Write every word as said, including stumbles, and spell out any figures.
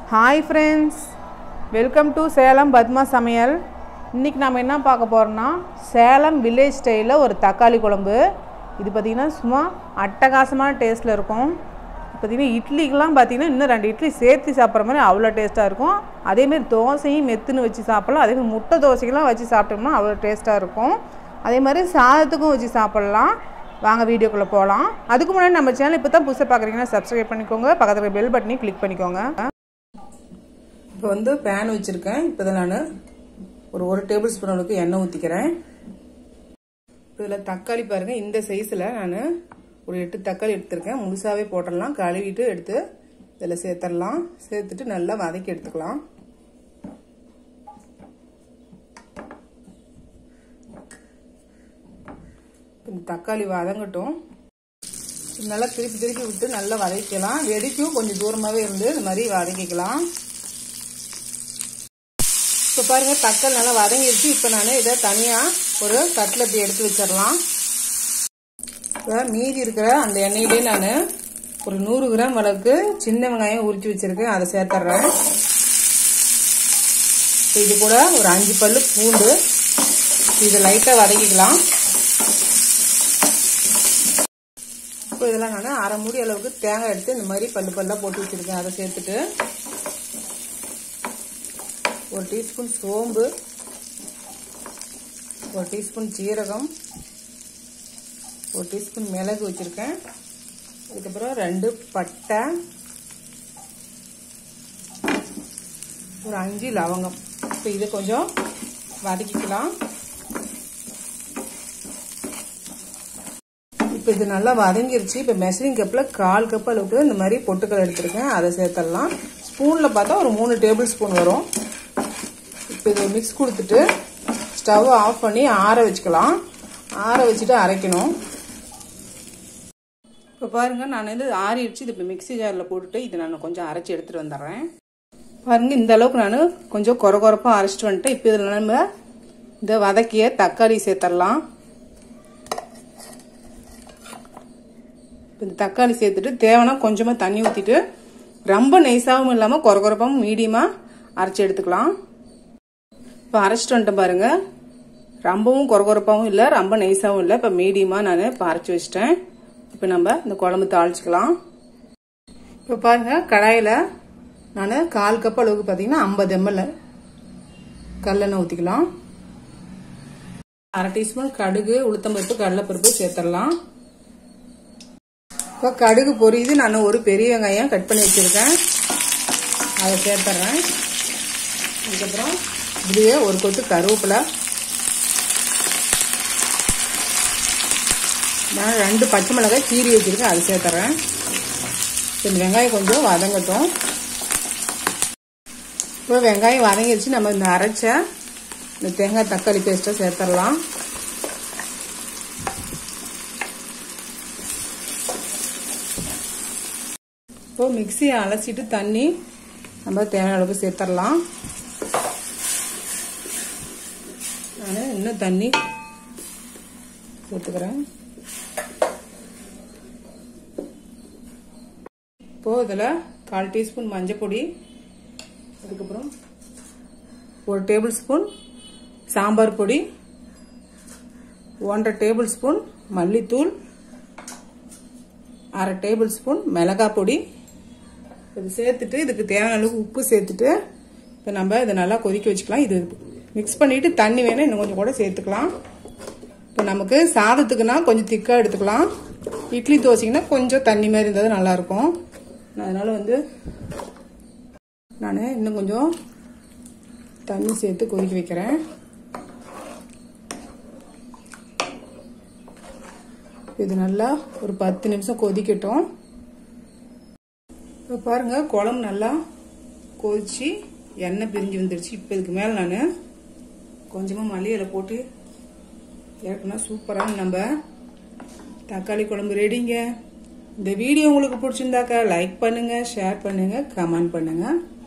Hi friends, welcome to Salem Padma சமையல். இன்றைக்கி நம்ம என்ன பார்க்க போகிறோம்னா சேலம் வில்லேஜ் ஸ்டைலில் ஒரு தக்காளி குழம்பு. இது பார்த்திங்கன்னா சும்மா அட்டகாசமான டேஸ்ட்டில் இருக்கும். பார்த்திங்கன்னா இட்லிக்கெலாம் பார்த்திங்கன்னா இன்னும் ரெண்டு இட்லி சேர்த்து சாப்பிட்ற மாதிரி அவ்வளோ டேஸ்ட்டாக இருக்கும். அதேமாரி தோசையும் மெத்துன்னு வச்சு சாப்பிட்லாம். அதேமாதிரி முட்டை தோசைக்கெலாம் வச்சு சாப்பிட்டோம்னா அவ்வளோ டேஸ்ட்டாக இருக்கும். அதே மாதிரி சாதத்துக்கும் வச்சு சாப்பிட்லாம். வாங்க வீடியோக்குள்ளே போகலாம். அதுக்கு முன்னாடி நம்ம சேனல் இப்போ தான் புதுசாக பார்க்குறீங்கன்னா சப்ஸ்கிரைப் பண்ணிக்கோங்க, பக்கத்தில் பெல் பட்டனையும் கிளிக் பண்ணிக்கோங்க. இப்போ வந்து பேன் வச்சுருக்கேன். இப்போ தான் நான் ஒரு ஒரு டேபிள் ஸ்பூன் அளவுக்கு எண்ணெய் ஊற்றிக்கிறேன். இதில் தக்காளி பாருங்கள், இந்த சைஸில் நான் ஒரு எட்டு தக்காளி எடுத்துருக்கேன். முழுசாகவே போட்டுடலாம். கழுவிட்டு எடுத்து இதில் சேர்த்துடலாம். சேர்த்துட்டு நல்லா வதக்கி எடுத்துக்கலாம். இந்த தக்காளி வதங்கட்டும். நல்லா திருப்பி திருப்பி விட்டு நல்லா வதக்கலாம். வெடிக்கும் கொஞ்சம் தூரமாகவே இருந்து இந்த மாதிரி வதக்கிக்கலாம். இப்போ பாருங்கள், தக்காளி நல்லா வதங்கிடுச்சு. இப்போ நான் இதை தனியாக ஒரு தட்டில் இப்படி எடுத்து வச்சிடலாம். இப்போ மீதி இருக்கிற அந்த எண்ணெயிலே நான் ஒரு நூறு கிராம் அளவுக்கு சின்ன வெங்காயம் உரிச்சு வச்சுருக்கேன். அதை சேர்த்துட்றேன். இப்போ இது கூட ஒரு அஞ்சு பல்லு பூண்டு, இதை லைட்டாக வதக்கிக்கலாம். இப்போ இதெல்லாம் நான் அரை மூடி அளவுக்கு தேங்காய் எடுத்து இந்த மாதிரி பல்லு பல்லாக போட்டு வச்சுருக்கேன். அதை சேர்த்துட்டு ஒரு டீஸ்பூன் சோம்பு, ஒரு டீஸ்பூன் ஜீரகம், ஒரு டீஸ்பூன் மிளகு வச்சுருக்கேன். அதுக்கப்புறம் ரெண்டு பட்டை, ஒரு அஞ்சு லவங்கம். இப்போ இதை கொஞ்சம் வதக்கிக்கலாம். இப்போ இது நல்லா வதங்கிருச்சு. இப்போ மெஷரிங் கப்பில் கால் கப் அளவுக்கு இந்த மாதிரி பொட்டுக்கடலை எடுத்துருக்கேன். அதை சேர்த்துடலாம். ஸ்பூனில் பார்த்தா ஒரு மூணு டேபிள் ஸ்பூன் வரும். இப்போ இதை மிக்ஸ் கொடுத்துட்டு ஸ்டவ் ஆஃப் பண்ணி ஆற வச்சுக்கலாம். ஆற வச்சுட்டு அரைக்கணும். இப்போ பாருங்கள், நான் வந்து ஆறிடுச்சு. இது இப்போ மிக்ஸி ஜாரில் போட்டுட்டு இதை நான் கொஞ்சம் அரைச்சி எடுத்துகிட்டு வந்துடுறேன். பாருங்கள், இந்த அளவுக்கு நான் கொஞ்சம் குறை குறைப்பாக அரைச்சிட்டு வந்துட்டேன். இப்போ இதில் நம்ம இந்த வதக்கிய தக்காளி சேர்த்துடலாம். இந்த தக்காளி சேர்த்துட்டு தேவைன்னா கொஞ்சமாக தண்ணி ஊற்றிட்டு ரொம்ப நைஸாகவும் இல்லாமல் குறை குறைப்பாகவும் மீடியமாக அரைச்சி எடுத்துக்கலாம். இப்போ அரைச்சிட்டு வந்துட்டேன் பாருங்கள். ரொம்பவும் குறை குறைப்பாகவும் இல்லை, ரொம்ப நைஸாகவும் இல்லை. இப்போ மீடியமாக நான் இப்போ அரைச்சி வச்சிட்டேன். இப்போ நம்ம இந்த குழம்பு தாளிச்சிக்கலாம். இப்போ பாருங்கள், கடாயில் நான் கால் கப் அளவுக்கு பார்த்தீங்கன்னா ஐம்பது எம்எல் கடலெண்ணெய் ஊற்றிக்கலாம். அரை டீஸ்பூன் கடுகு, உளுத்தம்பருப்பு, கடலைப்பருப்பு சேர்த்துடலாம். இப்போ கடுகு பொரியுது. நான் ஒரு பெரிய வெங்காயம் கட் பண்ணி வச்சுருக்கேன். அதை சேர்த்துட்றேன். அதுக்கப்புறம் இதுவே ஒரு கொத்து கருவேப்பிலை, நான் ரெண்டு பச்சை மிளகாய் கீரி வச்சுருக்கேன். அதை சேர்த்துறேன். இந்த வெங்காயம் கொஞ்சம் வதங்கட்டும். இப்போ வெங்காயம் வதங்கிடுச்சு. நம்ம இந்த அரைச்ச இந்த தேங்காய் தக்காளி பேஸ்ட்டை சேர்த்துடலாம். இப்போ மிக்சியை அலசிட்டு தண்ணி நம்ம தேவையான அளவுக்கு சேர்த்துடலாம். நான் இன்னும் தண்ணி சேர்த்துக்கிறேன். இப்போது இதில் கால் டீஸ்பூன் மஞ்சள் பொடி, அதுக்கப்புறம் ஒரு டேபிள் ஸ்பூன் சாம்பார் பொடி, ஒன்றரை டேபிள் ஸ்பூன் மல்லித்தூள், அரை டேபிள் ஸ்பூன் மிளகாய் பொடி. இது சேர்த்துட்டு இதுக்கு தேவையான அளவுக்கு உப்பு சேர்த்துட்டு இப்போ நம்ம இதை நல்லா கொதிக்க வச்சுக்கலாம். இது மிக்ஸ் பண்ணிவிட்டு தண்ணி வேணும் இன்னும் கொஞ்சம் கூட சேர்த்துக்கலாம். இப்போ நமக்கு சாதத்துக்குன்னா கொஞ்சம் திக்காக எடுத்துக்கலாம். இட்லி தோசைக்குன்னா கொஞ்சம் தண்ணி மாதிரி இருந்தால் நல்லாயிருக்கும். அதனால் வந்து நான் இன்னும் கொஞ்சம் தண்ணி சேர்த்து கொதிக்க வைக்கிறேன். இது நல்லா ஒரு பத்து நிமிஷம் கொதிக்கட்டும். இப்போ பாருங்கள், குழம்பு நல்லா கொதிச்சு எண்ணெய் பிரிஞ்சு வந்துடுச்சு. இப்போ இதுக்கு மேலே நான் கொஞ்சமாக மல்லி இலை போட்டு இறக்குனா சூப்பராக நம்ம தக்காளி குழம்பு ரெடிங்க. இந்த வீடியோ உங்களுக்கு பிடிச்சிருந்தாக்கா லைக் பண்ணுங்கள், ஷேர் பண்ணுங்கள், கமெண்ட் பண்ணுங்கள்.